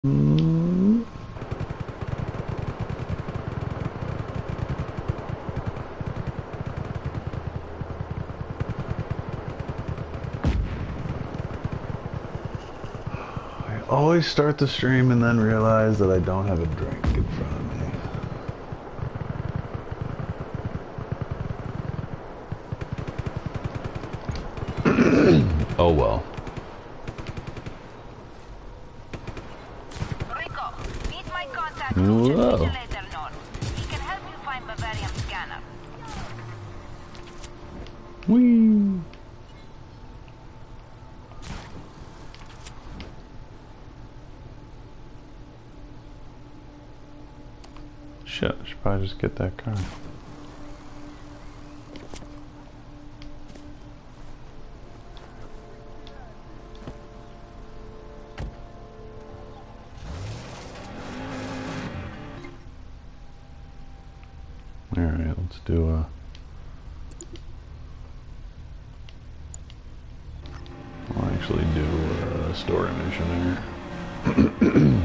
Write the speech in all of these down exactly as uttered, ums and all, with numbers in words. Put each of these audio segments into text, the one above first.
Mm. I always start the stream and then realize that I don't have a drink in front of me. Oh well. Rico, meet my contact Lucian Whoa. Vigilator North. He can help you find Bavarian scanner. Whee. Shit, I should probably just get that car. Alright, let's do a... I'll actually do a story mission there.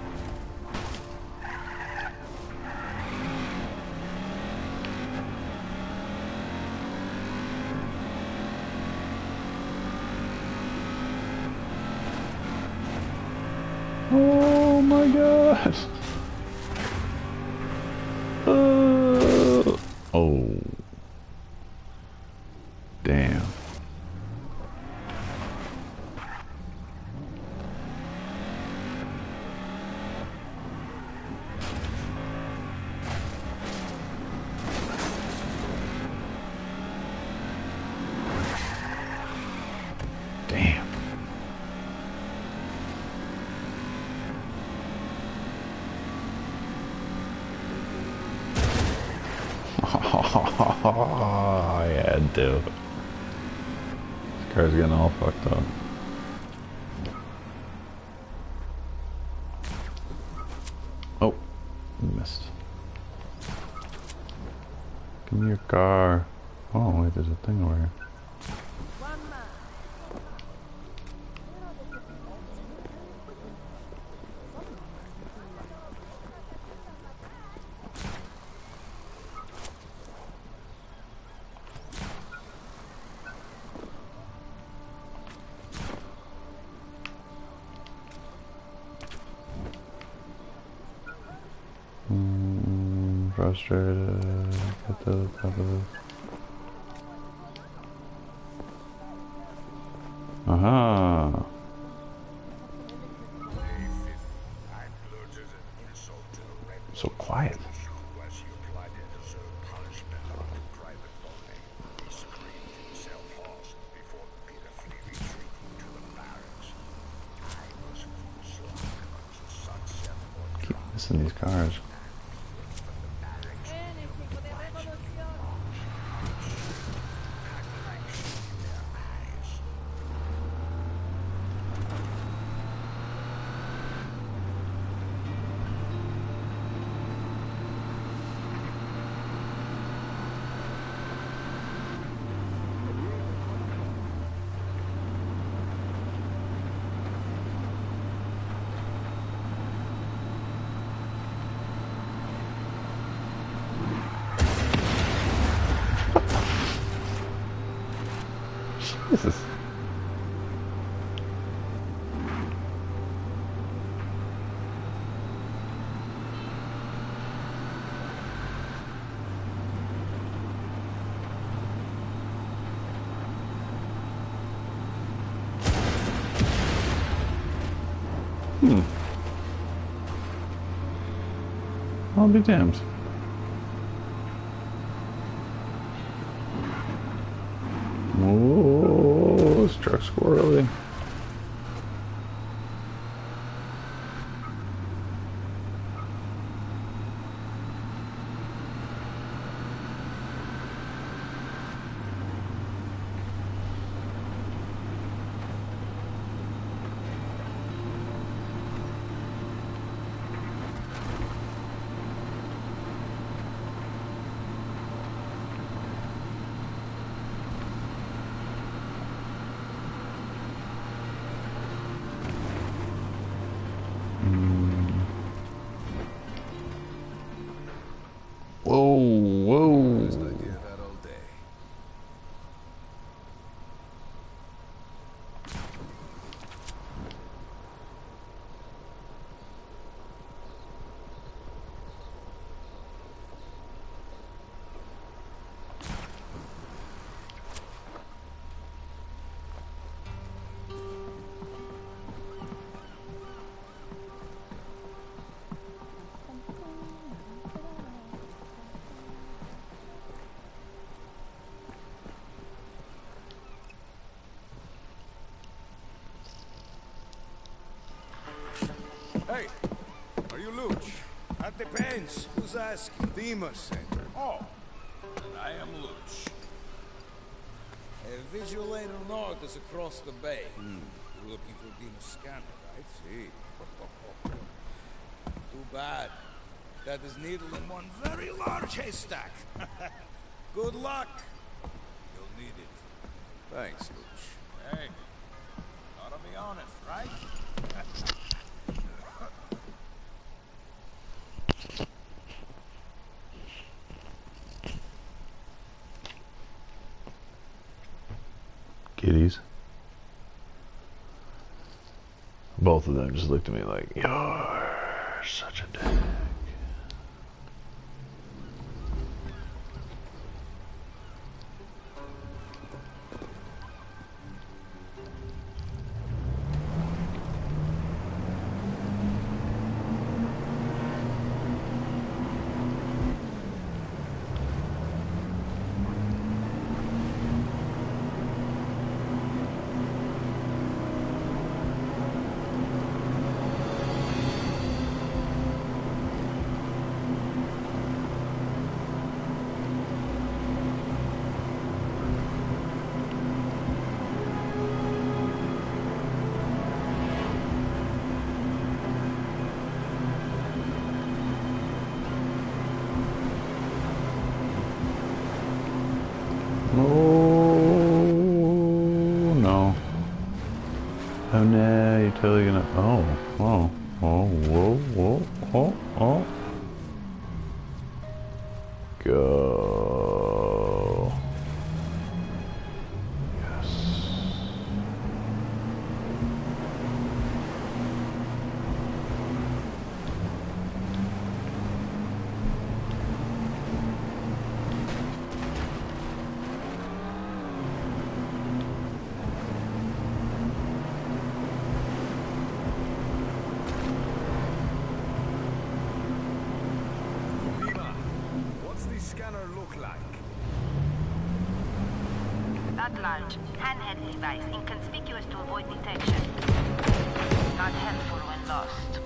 Oh my god! Uh, oh. Damn. Damn. I had to. This car's getting all fucked up. Oh, missed. Give me your car. Oh, wait, there's a thing over here. Mm, frustrated. Get to the top of this. Aha. So quiet. Keep missing these cars. Jesus. Hmm. I'll be damned. Oh, this truck's squirrely. Hey, are you Luch? That depends. Who's asking? Demas Center. Oh, I am Luch. A Vigilator North is across the bay. Hmm. You're looking for Demas Scanner, right? See. Too bad. That is needle in one very large haystack. Good luck. You'll need it. Thanks, Luch. Hey, gotta be honest, right? Kitties. Both of them just looked at me like, you're such a dick. Oh no. Oh no, you're totally gonna oh, oh, oh, whoa, whoa, oh, oh. Go. Yes. Dima, what's the scanner look like? Not large. Handheld device, inconspicuous to avoid detection. Not helpful when lost.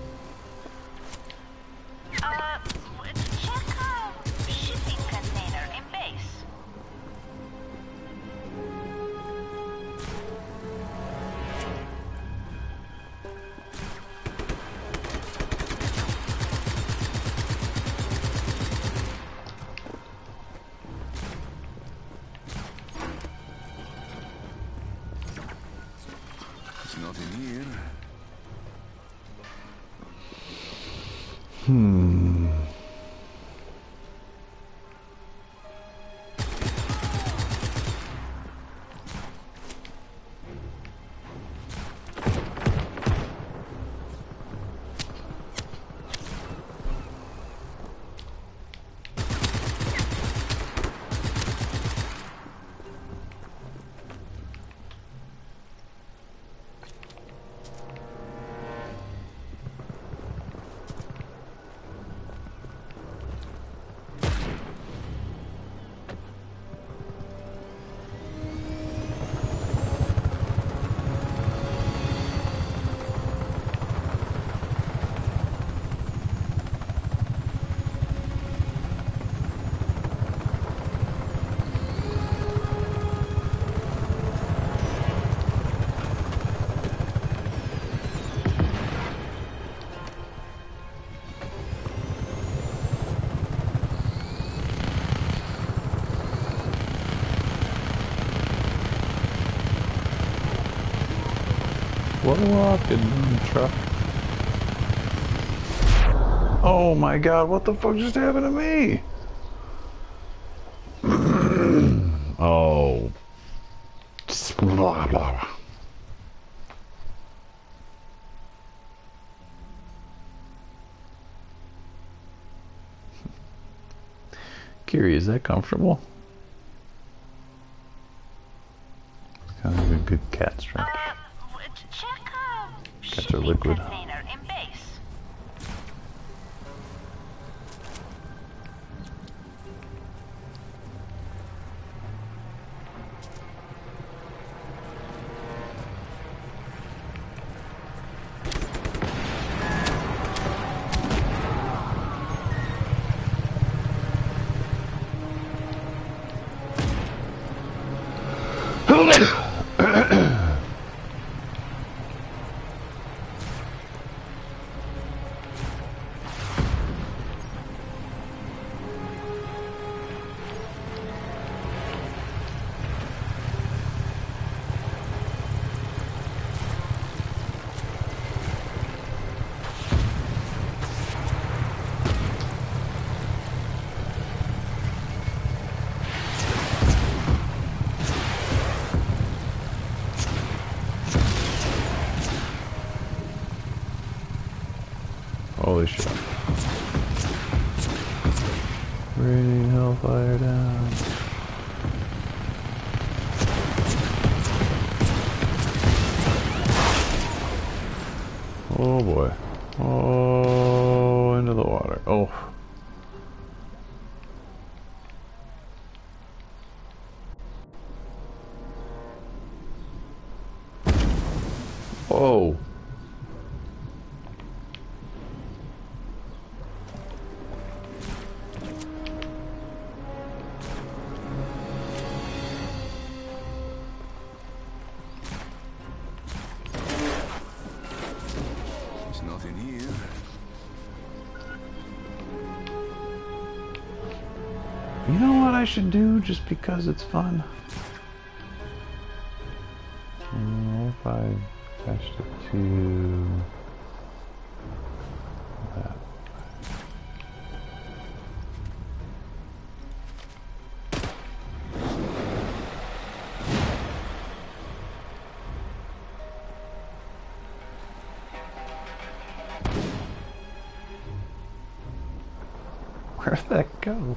Uh, check uh, shipping container in base. It's not in here. Hmm. What a rocket truck. Oh my god, what the fuck just happened to me? Oh. Blah, blah. Kiri, is that comfortable? It's kind of a good cat stretch. Uh, check uh, Cats are shipping liquid. container in base. Holy shit. Raining hellfire down. Oh boy. Oh, into the water. Oh. Oh. There's nothing here. You know what I should do just because it's fun? Mm, if I attached it to that. Where'd that go?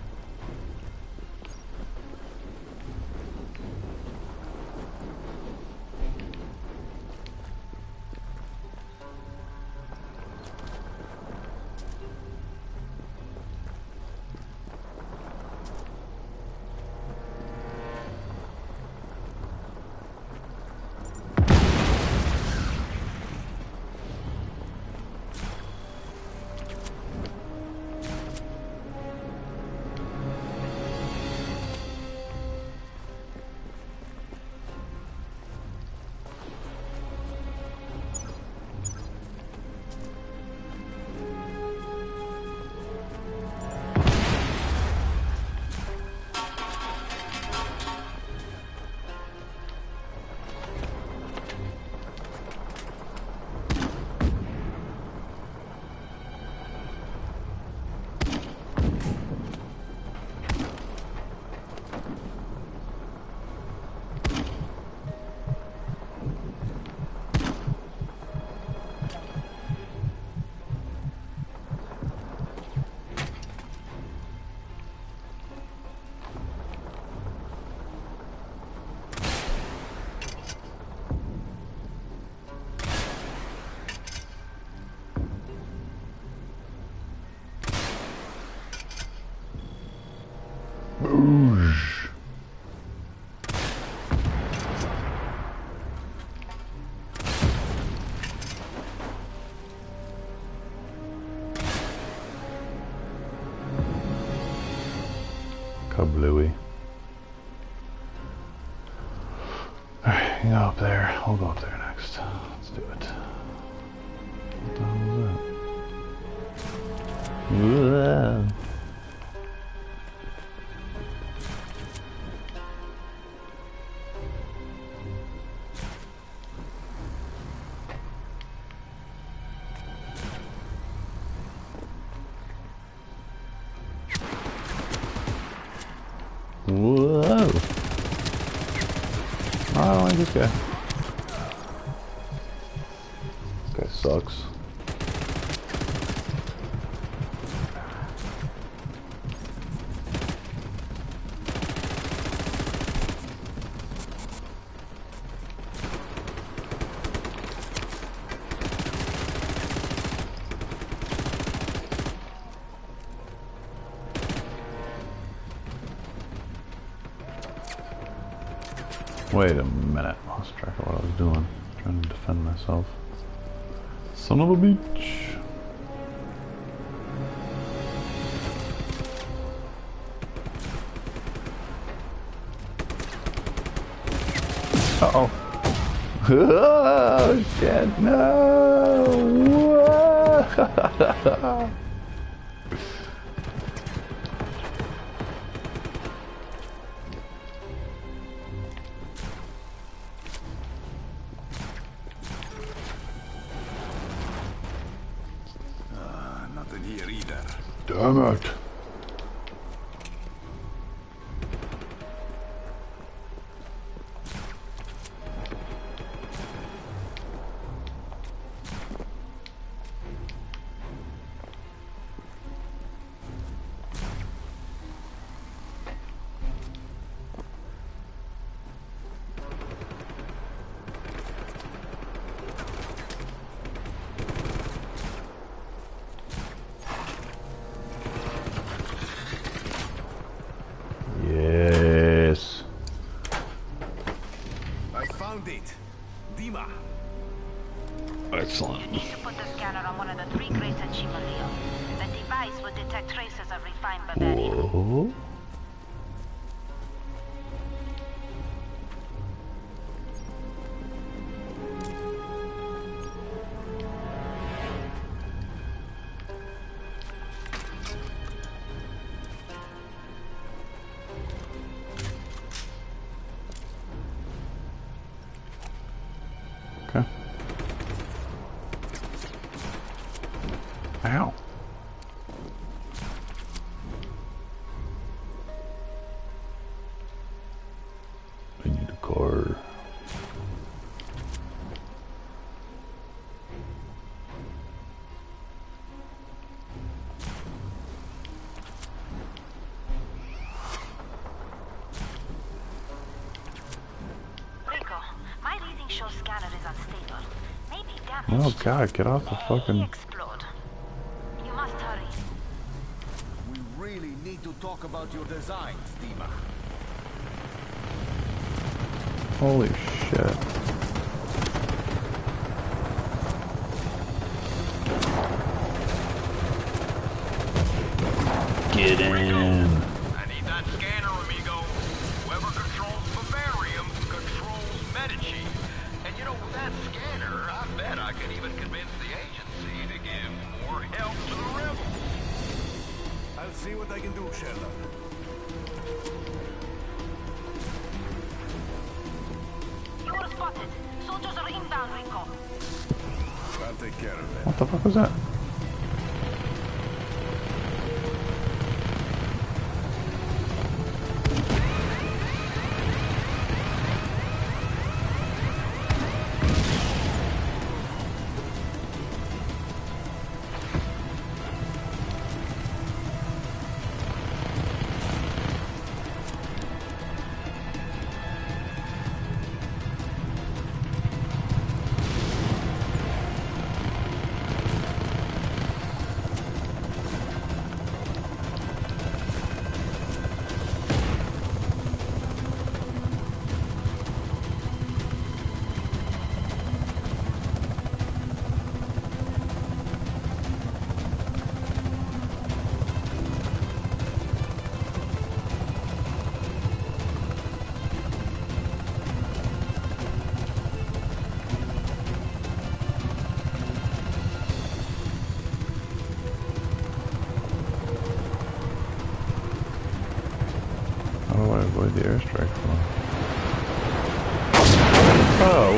Boosh. Kablooey. Alright, you go up there. I'll go up there next. Let's do it. What the hell was that? Whoa. Whoa! Oh, I don't like this guy. This guy sucks. Wait a minute, lost track of what I was doing. Trying to defend myself. Son of a bitch. Uh oh. Oh shit, no! Damn it. detect traces of refined Bavarian. Whoa. Okay. Ow. I need a car. Rico, my reading shows scanner is unstable. Maybe damaged. Oh god, get off the fucking... Explode. You must hurry. We really need to talk about your designs, Dima. Holy shit. Get in. I need that scanner, amigo. Whoever controls Bavarium controls Medici. And you know, with that scanner, I bet I could even convince the agency to give more help to the rebels. I'll see what I can do, Sherlock. You were spotted. Soldiers are inbound, Rico. I'll take care of that. What the fuck was that? How do I avoid the airstrike from? Oh,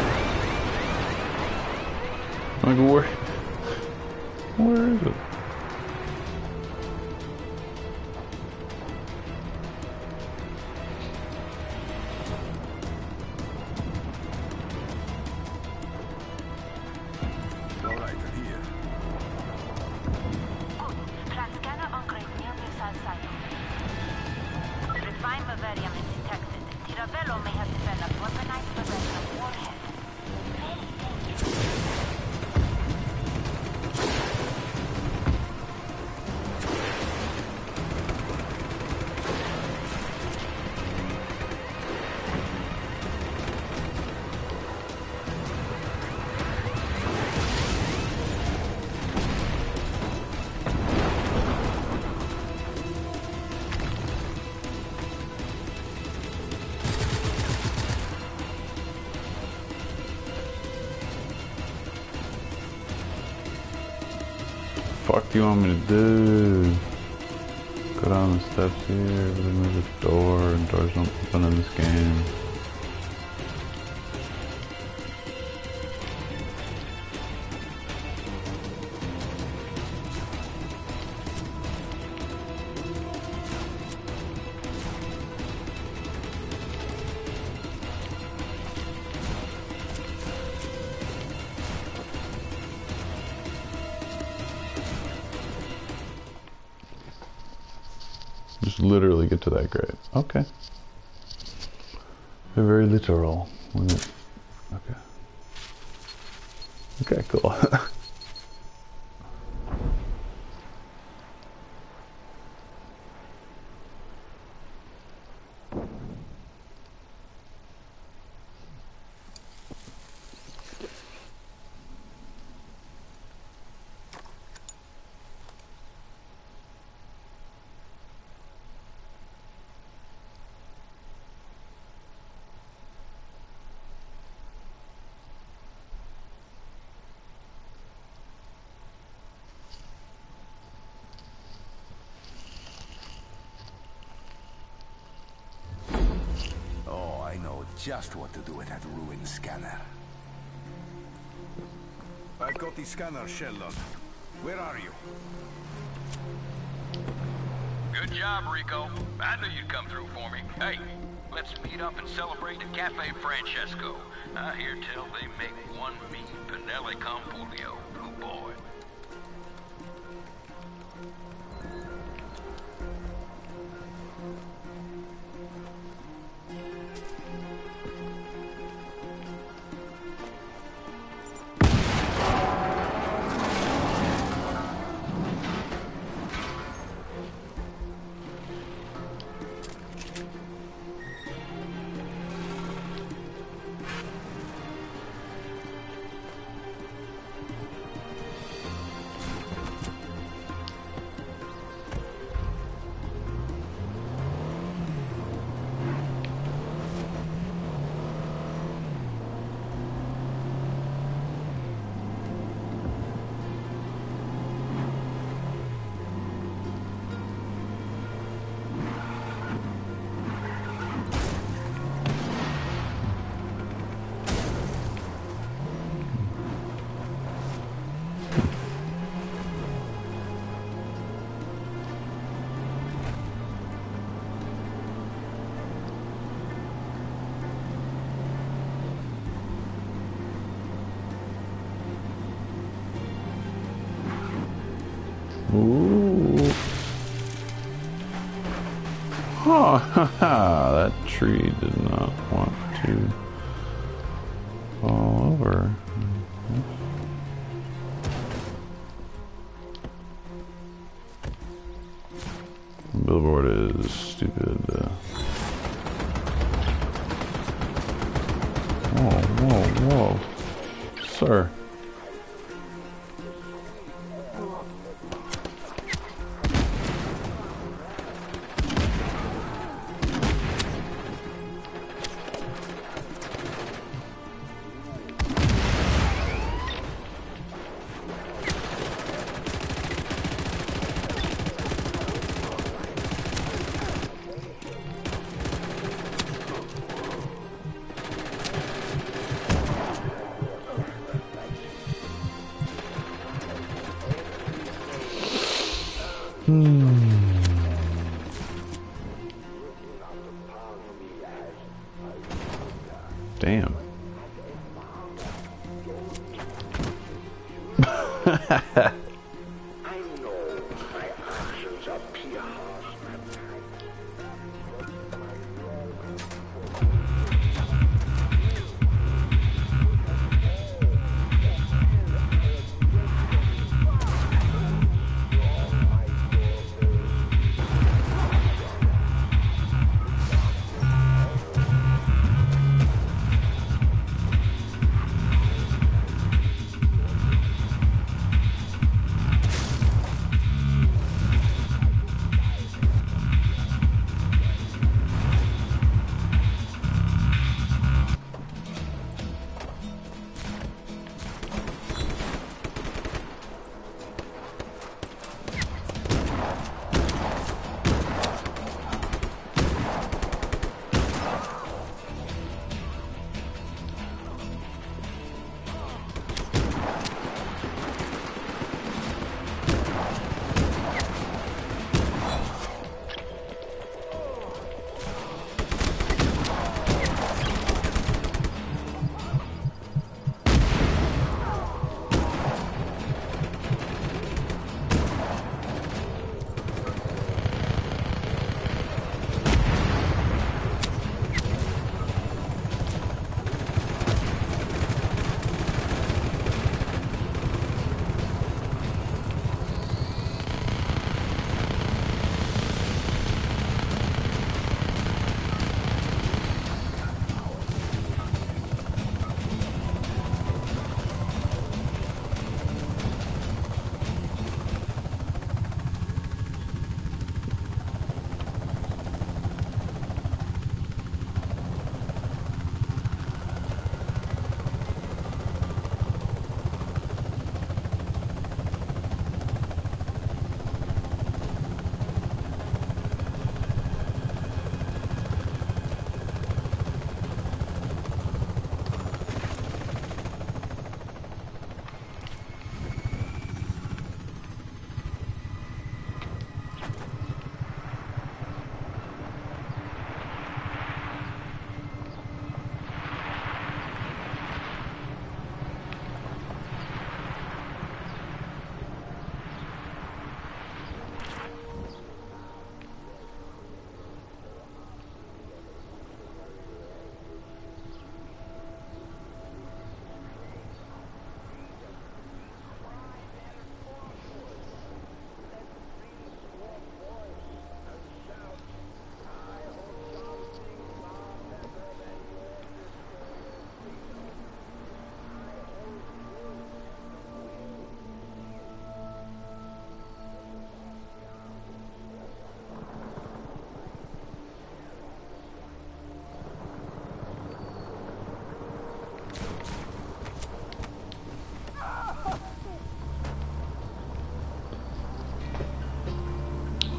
what? Like, where? Where is it? All right, I'm here. Good. Plant scanner on grade near missile silo. Refined Bavarium is detected. Tiravello may have developed weaponized Bavarium warhead. Fuck do you want me to do? Go down the steps here, remove the door, and doors don't open in this game. Just literally get to that grade. Okay. They're very literal. Okay. Okay, cool. just what to do with that ruined scanner. I've got the scanner, Sheldon. Where are you? Good job, Rico. I knew you'd come through for me. Hey, let's meet up and celebrate at Cafe Francesco. I hear tell they make one mean Pinelli Compulio. Oh boy. Ooh. Oh, haha, that tree did not want to fall over. Billboard is stupid. Uh, whoa, whoa, whoa. Sir. Damn. I know my actions appear harsh.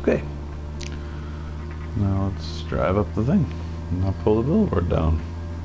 Okay. Now let's drive up the thing. And I'll pull the billboard down.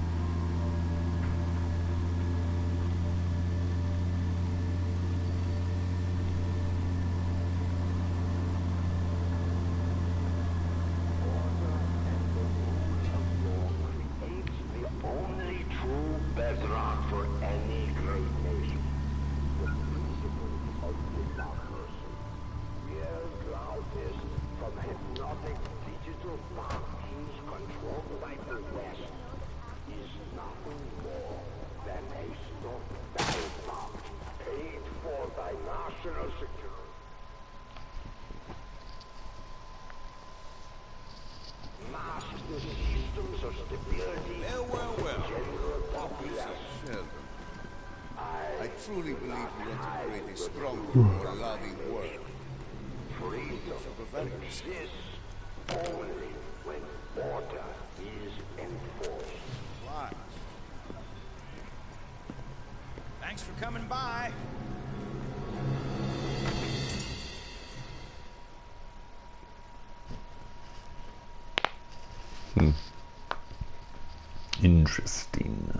Well, well, well. Officer Sheldon. I truly believe we want to create a stronger, more loving world. Freedom exists only when order is enforced. What? Thanks for coming by. Hmm. Interesting.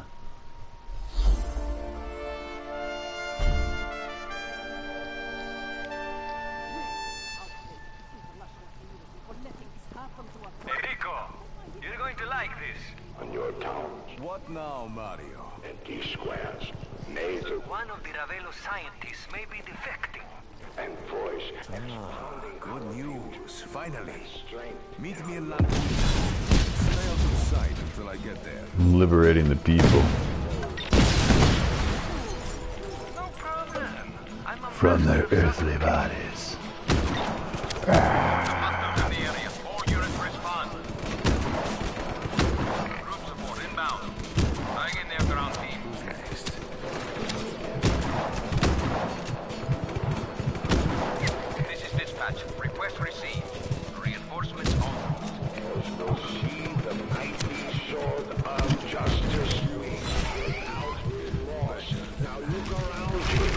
Enrico, you're going to like this. On your towns, What now, Mario? empty squares, nasal One of the Ravelo scientists may be defecting. and voice, Good news. Finally. strength. Meet me in London. Stay out of sight until I get there. Liberating the people No problem. I'm a from their earthly bodies. Hostiles in the area. All units respond. Group support inbound. Hang in there, ground team. Next. This is dispatch. Request received. Reinforcements on route. Those see the mighty sword of justice. Without remorse. Now look around you.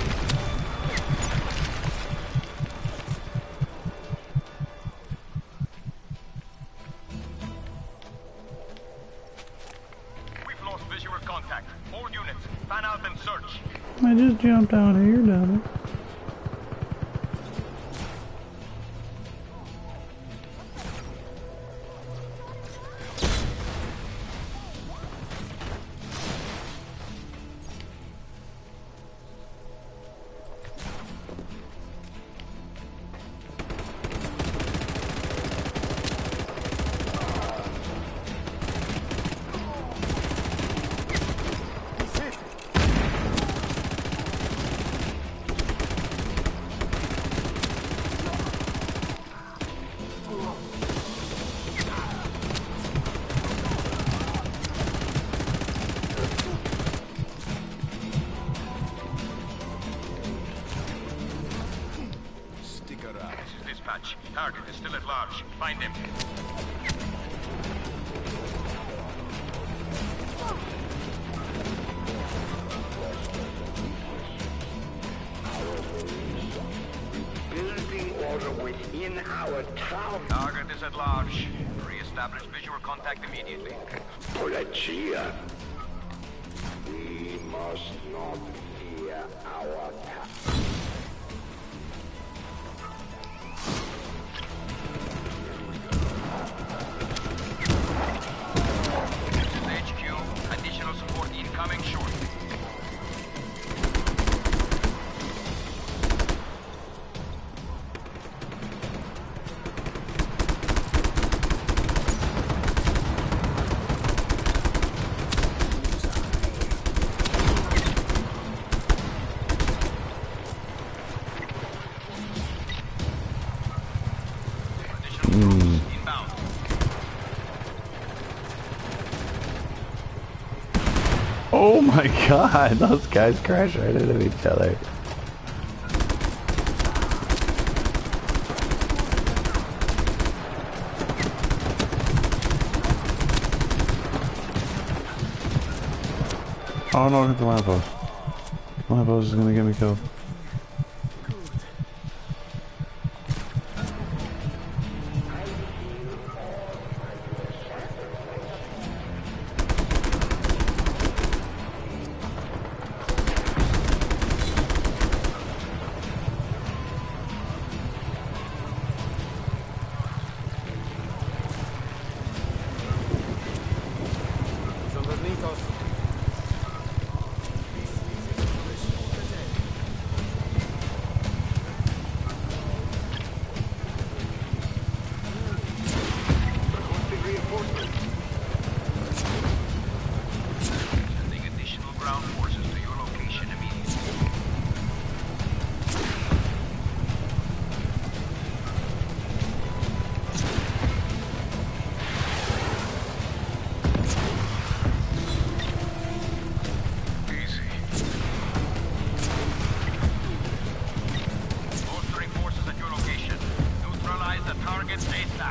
We've lost visual contact. All units, fan out and search. I just jumped out of here, down Stick around. This is dispatch. Target is still at large. Find him. Building order within our town. Target is at large. Re-establish visual contact immediately. Polizia. We must not fear our town. This is H Q. Additional support incoming shortly. Additional troops inbound. Oh my god, those guys crash right into each other. Oh no, hit the lamppost. Lamppost is gonna get me killed. targets ASAP.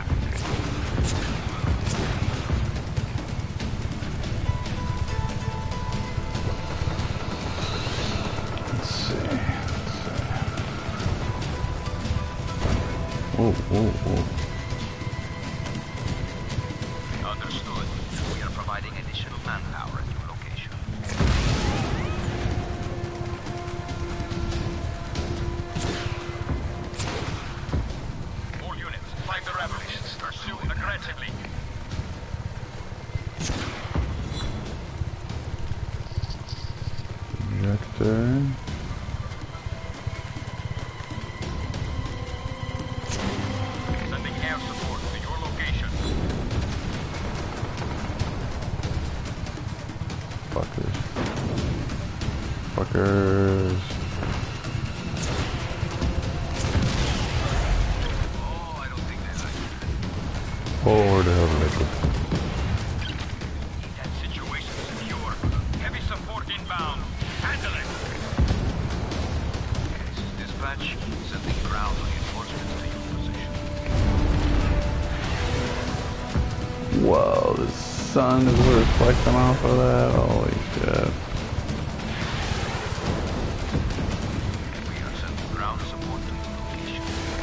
Let's see. Let's see. Whoa, whoa, whoa. Understood. We are providing additional manpower at your location. All units, find the rebels. Pursue aggressively. Projector. Sending air support to your location. Fuckers. Fuckers. Oh, I don't think they like it. Forward hell liquid. Keep that situation secure. Heavy support inbound. Handle it. This is dispatch. Sending ground reinforcements to your position. Whoa, the sun is reflecting off of that. Holy shit. We are sending ground support to your location.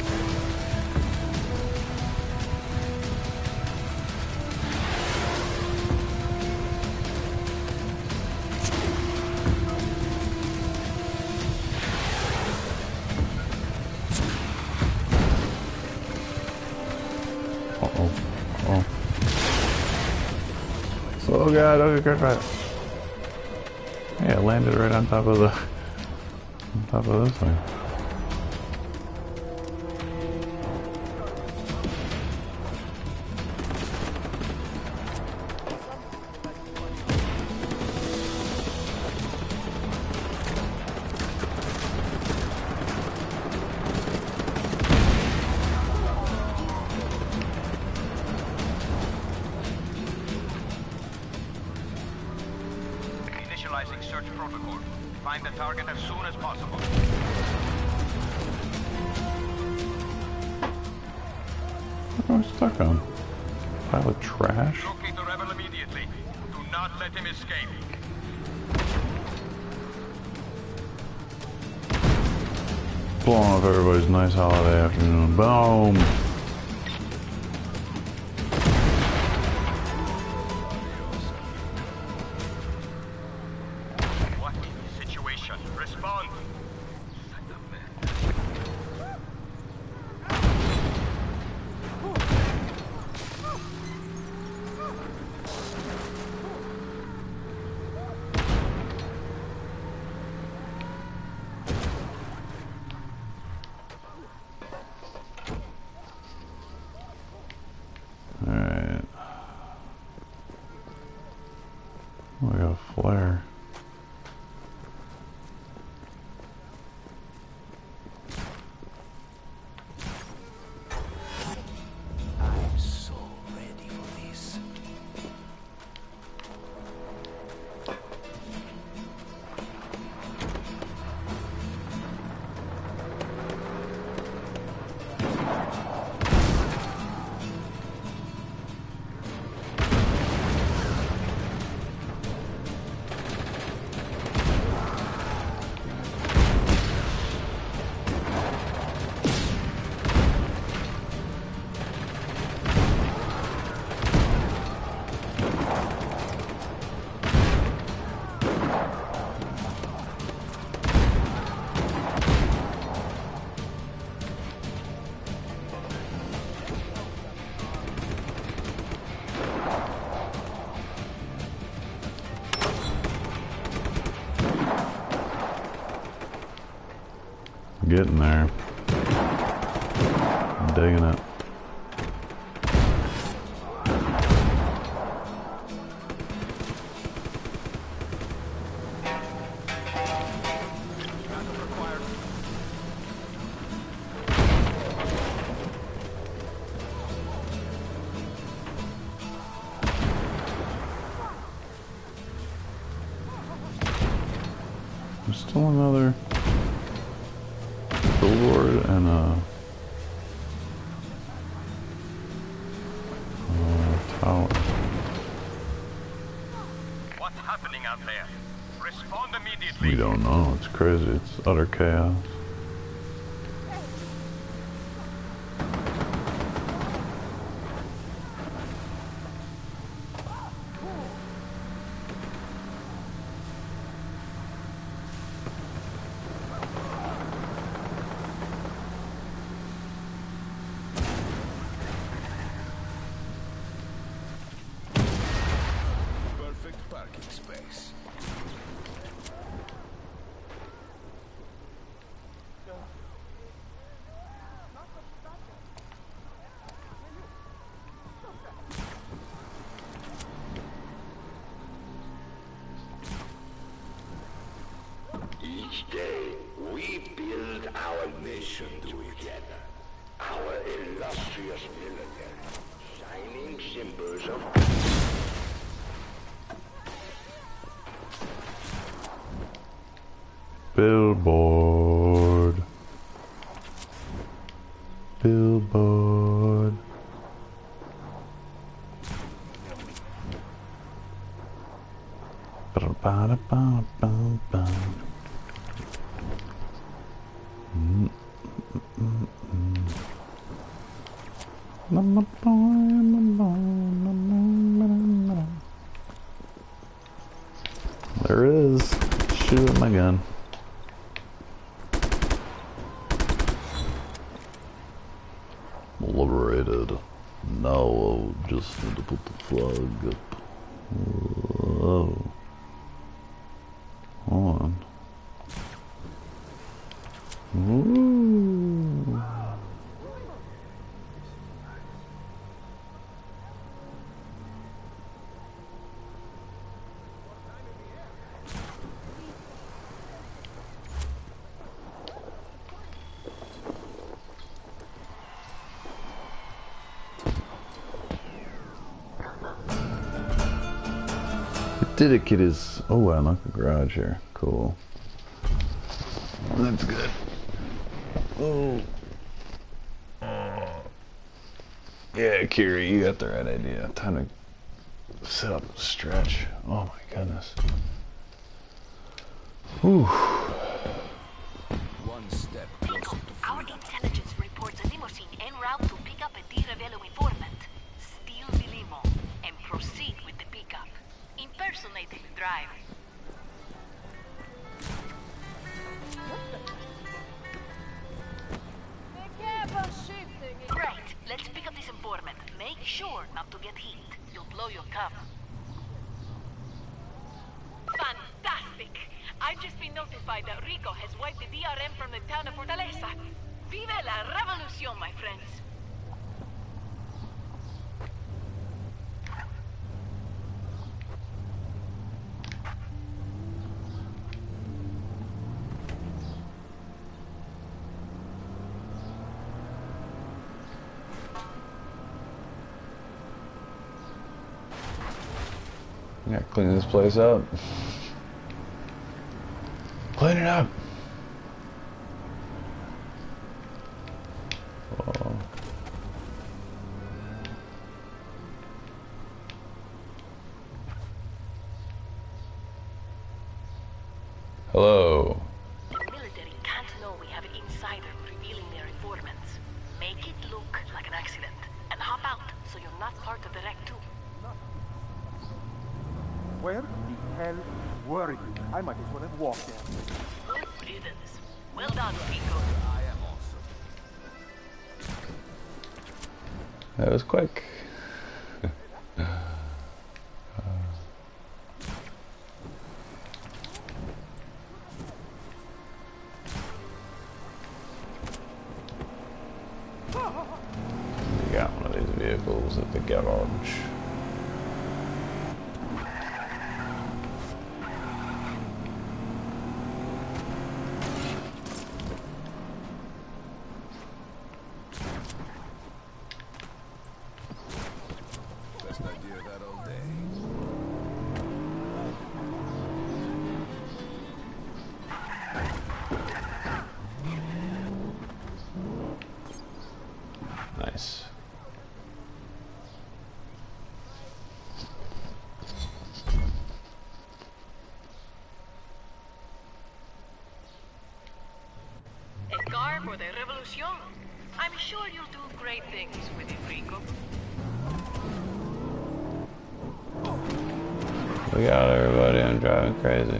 Uh-oh. Uh-oh. Oh god, okay, crap, crap. Yeah, it landed right on top of the... on top of this thing. Initializing search protocol. Find the target as soon as possible. What am I stuck on? Pile of trash? Locate the rebel immediately. Do not let him escape. Blowing off everybody's nice holiday afternoon. Boom! What is the situation? Respond. Alright. Oh, I got a flare. I'm so ready for this. Getting there. I'm digging it. There's still another sword and a out there? Respond immediately. We don't know. It's crazy. It's utter chaos. Perfect parking space. Each day, we build our nation together. Our illustrious military, shining symbols of Billboard. Billboard. Ba-da-ba-da-ba-ba-ba. Mm, mm, mm. Mama boy, mama boy, mama, mama, mama. There it is. Shoot with my gun. Liberated. Now I'll just need to put the flag up. Oh. Hold on. Ooh. Did it get his... Oh, I unlocked the garage here. Cool. That's good. Oh. Yeah, Kiri, you got the right idea. Time to set up a stretch. Oh my goodness. Whew. One step closer Rico, to our freedom. intelligence reports a limousine en route to pick up a Di Ravello informant. Steal the limo and proceed with the pickup. Impersonate the driver. Great. Let's pick up this informant. Make sure not to get hit. You'll blow your cover. Fantastic! I've just been notified that Rico has wiped the D R M from the town of Fortaleza. Viva la revolución, my friends! I gotta clean this place up. Clean it up. Oh. Hello. The military can't know we have an insider revealing their informants. Make it look like an accident and hop out so you're not part of the wreck too. Where the hell were you? I might as well have walked there. Good riddance. Well done, Rico. I am awesome. That was quick. We got one of these vehicles at the garage. Best idea of that all day. Nice. Revolution. I'm sure you'll do great things with it, Rico. Look out, everybody, I'm driving crazy.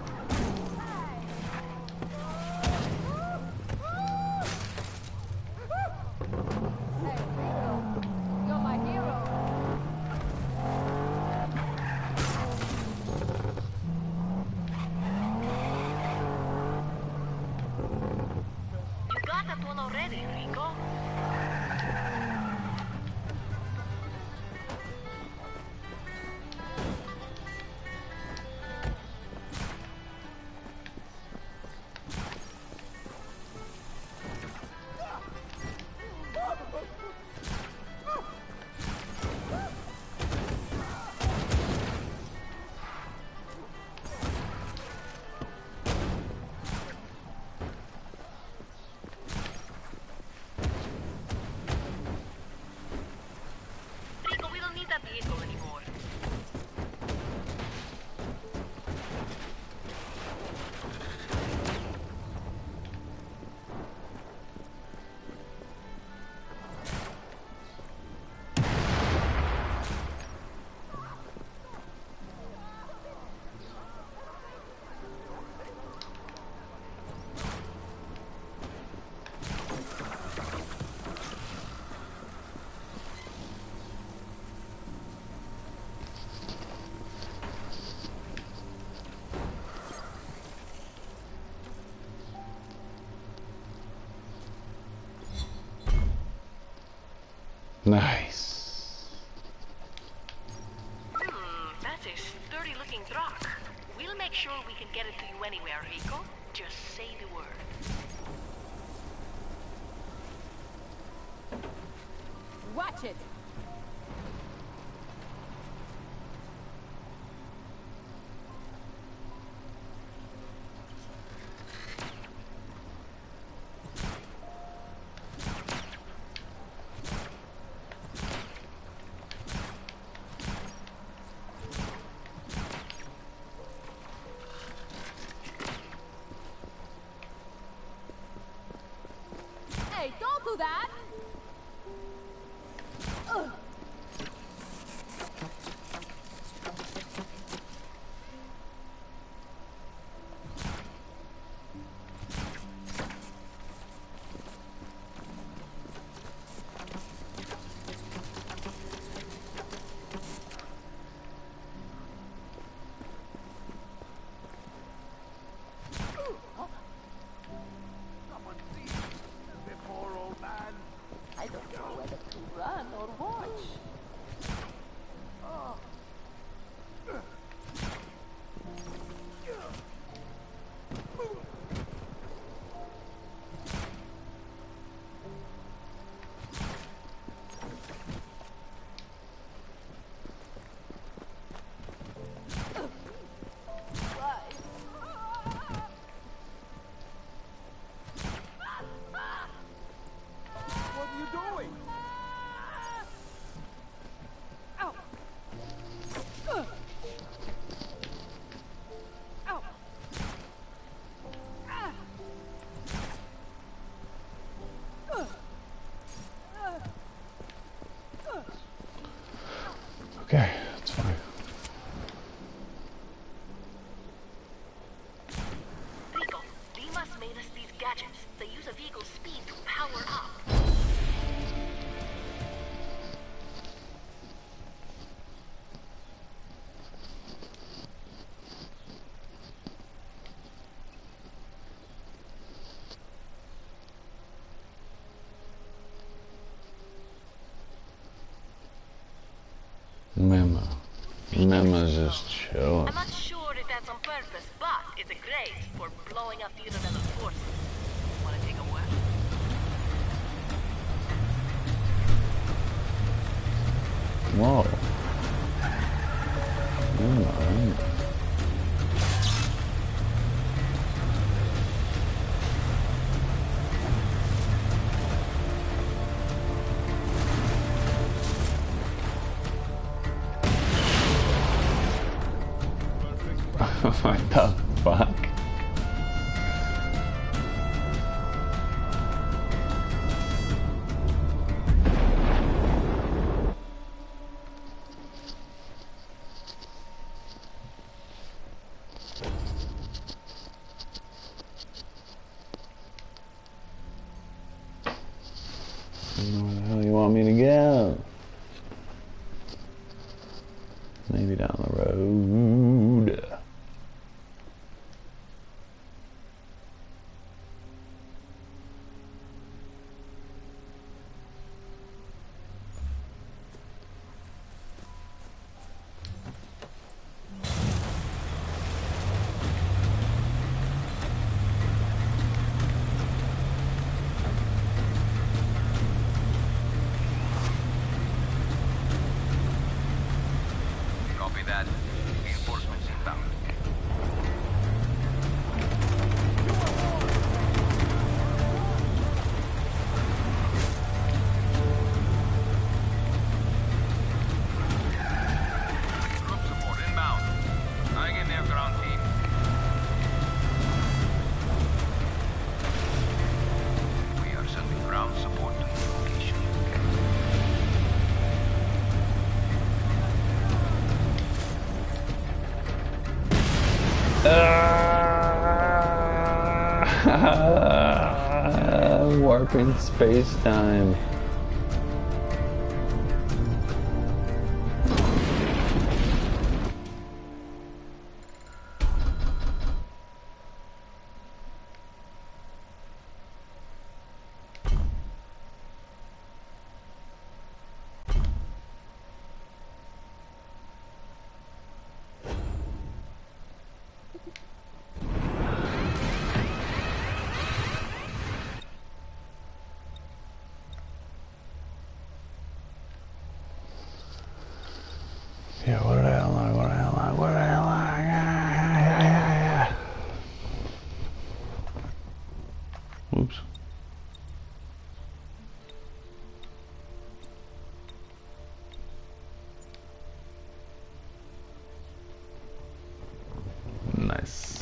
Nice. Hmm, that's a sturdy-looking truck. We'll make sure we can get it to you anywhere, Rico. Just say the word. Watch it! Hey, don't do that! Ugh. Okay, that's fine. Rico, Dimas made us these gadgets. They use a vehicle's speed to power up. Mema. Mema's just chilling. I'm not sure if that's on purpose, but it's a great for blowing up the Irrevelant forces. Wanna take a whiff? Whoa. Mm, what the fuck? Where the hell you want me to go? Maybe down the road. Copy that. Reinforcements inbound. Troop support inbound. Hang in there, ground team. We are sending ground support to the location. Uh, warping space time. Yeah, what did I unlock? What did I unlock? What did I unlock? Yeah, yeah, yeah, yeah. Oops. Nice.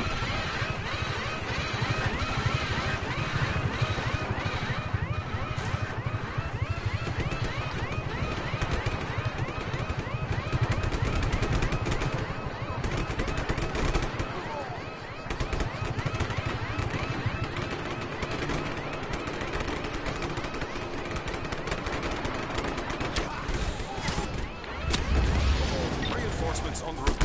Reinforcements on the route.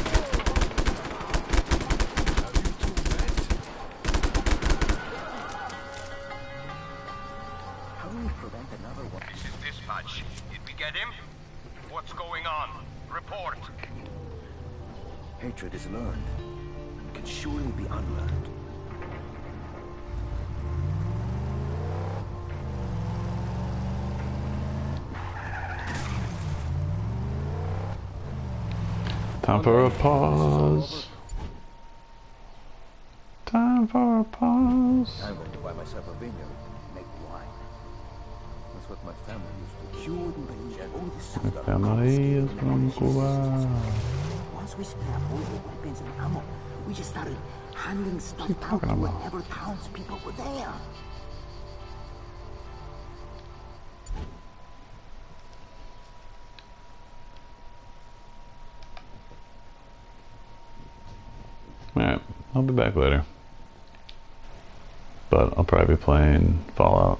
How do we prevent another one? This is dispatch. Did we get him? What's going on? Report. Hatred is learned. It can surely be unlearned. Time for a pause. Time for a pause. I'm going to buy myself a vineyard and make wine. That's what my family used to do. You wouldn't believe all the stuff that Family is from Cuba. Once we split up all the weapons and ammo, we just started handing stuff out to talking about? wherever townspeople were there. Alright, I'll be back later. But I'll probably be playing Fallout.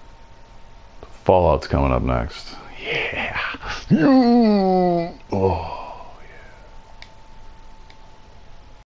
Fallout's coming up next. Yeah! Oh.